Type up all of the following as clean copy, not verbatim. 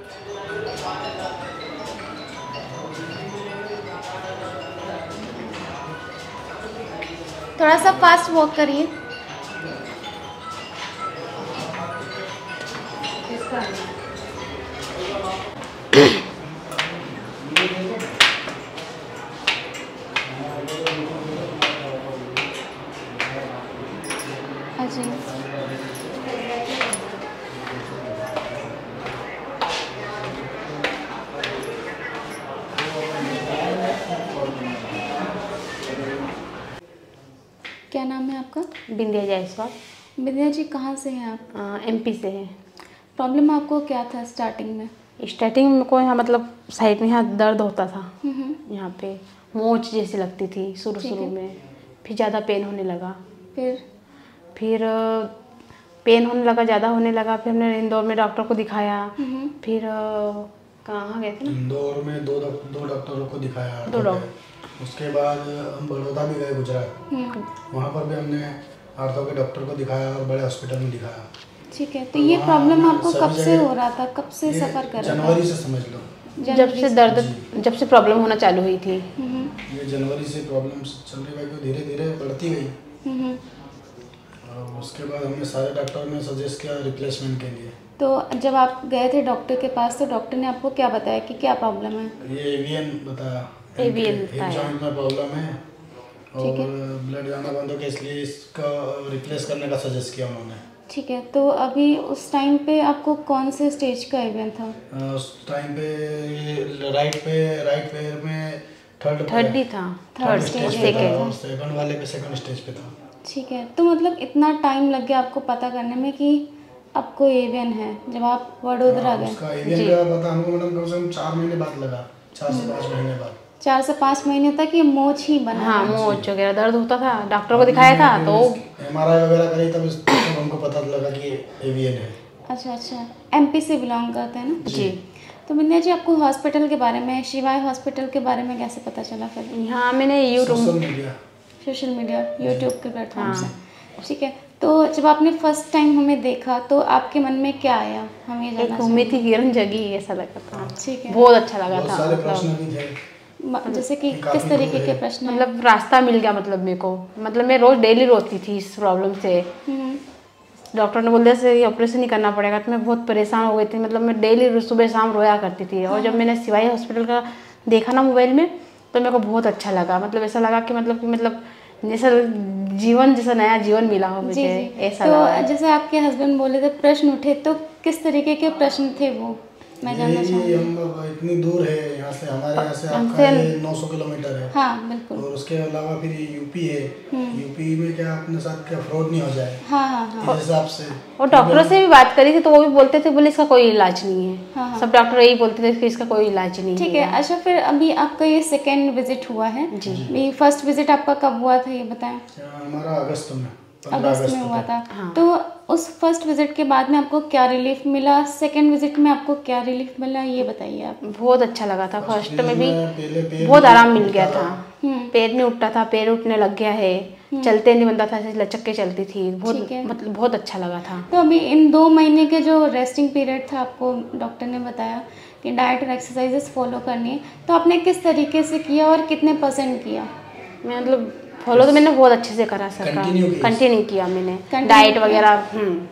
थोड़ा सा fast walk करिए। जी क्या नाम है आपका? बिंदिया जायसवाल। विद्या जी, कहाँ से हैं आप? एमपी से है। प्रॉब्लम आपको क्या था स्टार्टिंग में? स्टार्टिंग में को यहाँ मतलब साइड में यहाँ दर्द होता था, यहाँ पे मोच जैसी लगती थी शुरू में। फिर ज़्यादा पेन होने लगा। फिर पेन होने लगा, ज़्यादा होने लगा। फिर हमने इंदौर में डॉक्टर को दिखाया। फिर कहाँ गए थे ना, इंदौर में दो डॉक्टरों को दिखाया। दो डॉक्टर। उसके बाद हम बड़ौदा भी गए, गुजरात। वहाँ पर भी हमने आर्थो के डॉक्टर को दिखाया और बड़े हॉस्पिटल में दिखाया। ठीक है, तो ये प्रॉब्लम आपको कब से हो रहा था, कब से सफ़र कर रहा था? जनवरी से समझ लो, जब से प्रॉब्लम होना चालू हुई थी। ये जनवरी से प्रॉब्लम चल रही है, धीरे धीरे बढ़ती गई। और उसके बाद हमने सारे डॉक्टर ने सजेस्ट किया रिप्लेसमेंट के लिए। तो जब आप गए थे डॉक्टर के पास तो डॉक्टर ने आपको क्या बताया कि क्या प्रॉब्लम है? ये एवीएन बताया, एवीएन जॉइंट में प्रॉब्लम है और ब्लड जाना बंद हो गया, इसलिए इसका रिप्लेस करने का सजेस्ट किया उन्होंने। ठीक है, तो अभी उस टाइम पे आपको कौन से स्टेज का एवीएन था? उस टाइम पे राइट पैर में थर्ड ही था, थर्ड स्टेज सेकंड वाले पे सेकंड स्टेज पे था। ठीक है, तो मतलब इतना टाइम लग गया आपको पता करने में कि आपको एवीएन है जब आप वडोदरा गए? उसका एवीएन का पता हमको मैडम कम से कम 4 महीने बाद लगा, 4 से 5 महीने बाद। 4 से 5 महीने तक ये मोच ही बना? हाँ, मोच वगैरह दर्द होता था। डॉक्टर को दिखाया था तो एमआरआई वगैरह करी, तब हमको पता लगा कि एवीएन है। अच्छा, एमपी से बिलोंग करते हैं ना जी। तो बिंदिया जी, आपको हॉस्पिटल के बारे में, शिवाय हॉस्पिटल के बारे में कैसे पता चला? फिर यहाँ मैंने सोशल मीडिया यूट्यूब के प्लेटफॉर्म से। ठीक है, तो जब आपने फर्स्ट टाइम हमें देखा तो आपके मन में क्या आया? हम ये जानना उम्मीद थी किरण जगी, ऐसा लगा था। ठीक है, बहुत अच्छा लगा था। सारे प्रश्न भी थे, जैसे कि किस तरीके के प्रश्न? मतलब रास्ता मिल गया, मतलब मेरे को, मतलब मैं रोज डेली रोती थी इस प्रॉब्लम से। डॉक्टर ने बोल दिया से ऑपरेशन ही करना पड़ेगा, तो मैं बहुत परेशान हो गई थी। मतलब मैं डेली सुबह शाम रोया करती थी। और जब मैंने शिवाई हॉस्पिटल का देखा ना मोबाइल में, तो मेरे को बहुत अच्छा लगा। मतलब ऐसा लगा कि मतलब जैसा जीवन, जैसा नया जीवन मिला हो मुझे, ऐसा तो लगा। जैसे आपके हस्बैंड बोले थे प्रश्न उठे, तो किस तरीके के प्रश्न थे वो मैं जानना चाहूँगी? हम इतनी दूर है यहाँ से, हमारे यहाँ से आपका 900 किलोमीटर है। हाँ बिल्कुल। और उसके अलावा फिर यूपी है, यूपी में क्या अपने साथ क्या फ्रॉड नहीं हो जाए, हाँ इस हिसाब से। और डॉक्टरों से भी बात करी थी तो वो भी बोलते थे, बोले इसका कोई इलाज नहीं है। सब डॉक्टर यही बोलते थे कि इसका कोई इलाज नहीं है। ठीक है, अच्छा फिर अभी आपका ये सेकेंड विजिट हुआ है जी। फर्स्ट विजिट आपका कब हुआ था ये बताएं? हमारा अगस्त में हुआ था। तो उस फर्स्ट विजिट के बाद में आपको क्या रिलीफ मिला? सेकंड विजिट में आपको क्या रिलीफ मिला ये बताइए आप। बहुत अच्छा लगा था। फर्स्ट में भी बहुत आराम मिल गया था। पैर नहीं उठता था, पैर उठने लग गया है। चलते नहीं बनता था, ऐसे लचक के चलती थी। मतलब बहुत अच्छा लगा था। तो अभी इन 2 महीने के जो रेस्टिंग पीरियड था, आपको डॉक्टर ने बताया कि डाइट और एक्सरसाइजेस फॉलो करनी है, तो आपने किस तरीके से किया और कितने % किया? मैं मतलब फॉलो तो मैंने बहुत अच्छे से करा सका, कंटिन्यू किया मैंने। डाइट वगैरह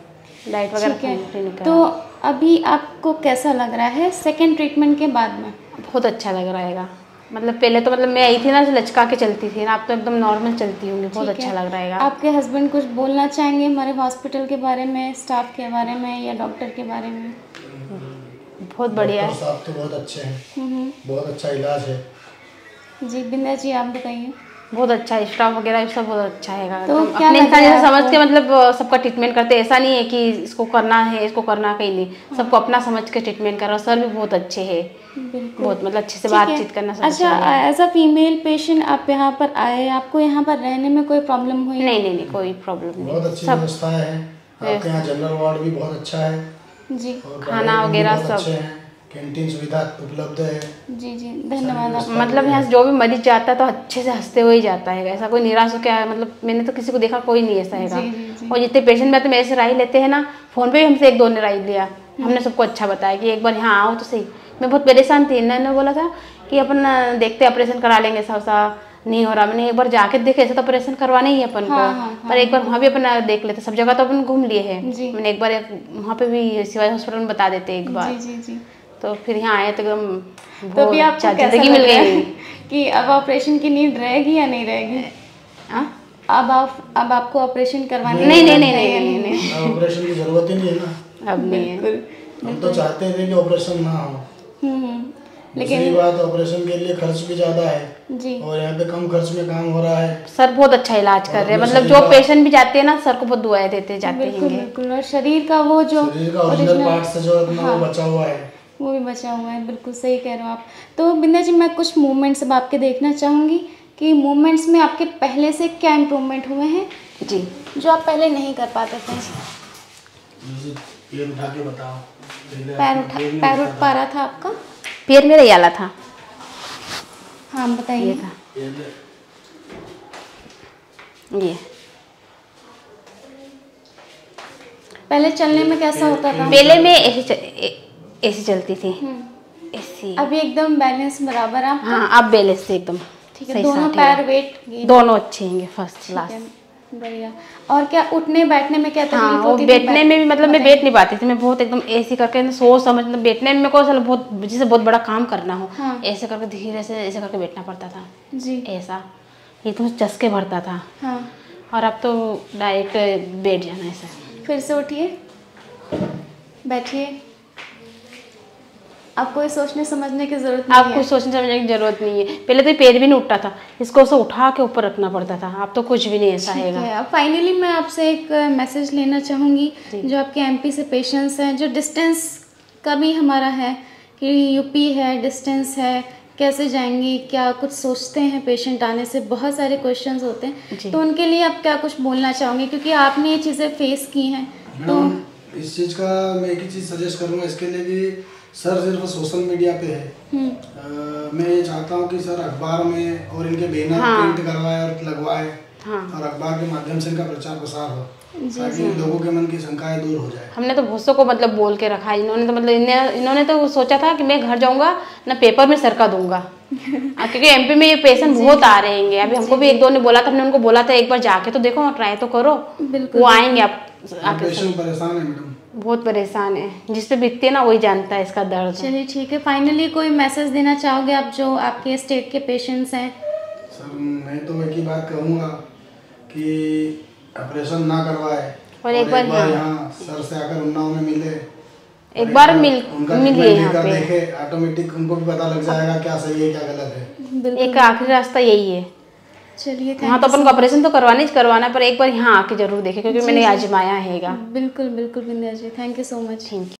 तो अभी आपको कैसा लग रहा है सेकंड ट्रीटमेंट के बाद में? बहुत अच्छा लग रहा है। मतलब पहले तो मतलब मैं आई थी ना, लचका के चलती थी ना, अब तो एकदम नॉर्मल चलती हूँ। बहुत अच्छा लग रहा है। आपके हस्बैंड कुछ बोलना चाहेंगे हमारे हॉस्पिटल के बारे में, स्टाफ के बारे में या डॉक्टर के बारे में? बहुत बढ़िया है। स्टाफ तो बहुत अच्छे हैं, बहुत अच्छा इलाज है। जी बिंदिया जी, आप बताइए। बहुत अच्छा स्टाफ वगैरह सब बहुत अच्छा है। तो अपने इंसान जैसे समझ के मतलब सबका ट्रीटमेंट करते, ऐसा नहीं है कि इसको करना है इसको करना, कहीं नहीं। सबको अपना समझ के ट्रीटमेंट कर रहा। सर भी बहुत अच्छे हैं, बहुत मतलब अच्छे से बातचीत करना। अच्छा, एज अ फीमेल पेशेंट आप यहाँ पर आए, आपको यहाँ पर रहने में कोई प्रॉब्लम हुई? नहीं, कोई प्रॉब्लम नहीं। बहुत अच्छी व्यवस्था है आपके यहाँ। जनरल वार्ड भी बहुत अच्छा है जी, खाना वगैरह सब, कैंटीन सुविधा उपलब्ध है। जी धन्यवाद। मतलब यहाँ से जो भी मरीज जाता है तो अच्छे से हंसते हुए ही जाता है, ऐसा कोई निराश हो क्या। मतलब मैंने तो किसी को देखा कोई नहीं ऐसा है। और जितने पेशेंट में तो मेरे से राय लेते हैं ना, फोन पे भी हमसे 1-2 ने राय लिया हमने सबको अच्छा बताया कि एक बार यहाँ आओ तो सही। मैं बहुत परेशान थी, इन्होंने बोला था कि अपन देखते ऑपरेशन करा लेंगे, सा नहीं हो रहा। मैंने एक बार जाके देखे, ऐसा तो ऑपरेशन करवाना ही है अपन को, पर एक बार वहाँ भी अपन देख लेते, सब जगह तो अपन घूम लिए हैं। मैंने एक बार वहाँ पे भी शिवाजी हॉस्पिटल में बता देते एक बार। जी। तो फिर यहाँ आए तो एकदम तो अभी आपको कैसा जिंदगी लग मिल रहा गई है कि अब ऑपरेशन की नीड रहेगी या नहीं रहेगी? अब आपको ऑपरेशन करवाने नहीं, ऑपरेशन की जरूरत ही नहीं है ना, अब नहीं है। हम तो चाहते हैं कि ऑपरेशन ना हो। लेकिन दूसरी बात, ऑपरेशन के लिए खर्च भी ज्यादा है जी, और यहाँ पे कम खर्च में काम हो रहा है। सर बहुत अच्छा इलाज कर रहे हैं, मतलब जो पेशेंट भी जाते हैं ना, सर को बहुत दुआएं देते जाते हैं। बिल्कुल। और शरीर का वो जो ओरिजिनल पार्ट से जो अपना वो बचा हुआ है, वो भी बचा हुआ है। बिल्कुल सही कह रहे हो आप। तो बिंदा जी, मैं कुछ मूवमेंट्स अब आपके देखना चाहूँगी कि मूवमेंट्स में आपके पहले से क्या इम्प्रूवमेंट हुए हैं जी, जो आप पहले नहीं कर पाते थे। पैर उठा के बताओ। पैर उठ पा रहा था आपका? पैर मेरा ये वाला था। हाँ बताइए। था ये पहले चलने में कैसा होता था? पहले मैं ऐसे चलती थी, ऐसी। अभी एकदम बैलेंस बराबर है? हाँ, अब बैलेंस से एकदम ठीक है। दोनों पैर वेट दोनों अच्छे होंगे, फर्स्ट क्लास। बढ़िया। और क्या उठने बैठने में क्या तकलीफ होती थी? बैठने में भी मतलब मैं बैठ नहीं पाती थी, मैं बहुत एकदम ऐसे करके सोच समझ, मतलब बैठने में मेरे को असल बहुत, जैसे बहुत बड़ा काम करना हो, ऐसे करके धीरे से ऐसे करके बैठना पड़ता था जी, ऐसा, ये तो चस्के भरता था। हाँ। और अब तो डायरेक्ट बैठ जाना ऐसा। फिर से उठिए, बैठिए। अब कोई सोचने समझने की जरूरत नहीं है। आप कुछ सोचने समझने की जरूरत नहीं है। पहले तो पैर भी नहीं उठता था, इसको ऐसे उठा के ऊपर रखना पड़ता था। अब तो कुछ भी नहीं ऐसा है। अब फाइनली मैं आपसे एक मैसेज लेना चाहूँगी, जो आपके एमपी से पेशेंट्स हैं, जो डिस्टेंस का भी हमारा है कि यूपी है, डिस्टेंस है, कैसे जाएंगी, क्या कुछ सोचते हैं पेशेंट आने से, बहुत सारे क्वेश्चंस होते हैं, तो उनके लिए आप क्या कुछ बोलना चाहोगे, क्योंकि आपने ये चीज़ें फेस की हैं। तो इस चीज़ का मैं एक ही चीज़ सजेस्ट करूँगा इसके लिए कि सर सिर्फ सोशल मीडिया पे है। मैं ये चाहता हूँ कि सर अखबार में और इनके बैनर प्रिंट करवाए और लगवाए, और अखबार के माध्यम से इनका प्रचार प्रसार हो, ताकि लोगों के मन की शंकाएं दूर हो जाए। हमने तो बहुत को मतलब बोल के रखा है। इन्होंने तो मतलब इन्होंने तो सोचा था कि मैं घर जाऊंगा ना पेपर में सर का दूंगा क्योंकि एमपी में ये पेशेंट बहुत आ रहे हैं। अभी हमको भी एक दो ने बोला था, हमने उनको बोला था एक बार जाके तो देखो, ट्राई तो करो, वो आएंगे। आप पेशेंट परेशान है मैडम, बहुत परेशान है, जिस पे बीतती है ना वही जानता है इसका दर्द। चलिए ठीक है, फाइनली कोई मैसेज देना चाहोगे आप जो आपके स्टेट के पेशेंट्स हैं? सर मैं तो एक ही बात कहूँगा कि ऑपरेशन ना करवाए और एक बार यहाँ सर से आकर उन्नाव में मिले, एक बार मिलिए यहाँ पे, देखे, ऑटोमेटिक उनको भी पता लग जाएगा क्या सही है क्या गलत है। एक आखिरी रास्ता यही है। चलिए, हाँ तो अपन को ऑपरेशन तो करवाना, पर एक बार यहाँ आके जरूर देखें, क्योंकि मैंने आजमाया है। बिल्कुल बिल्कुल Bindiya ji, thank you so much. Thank you.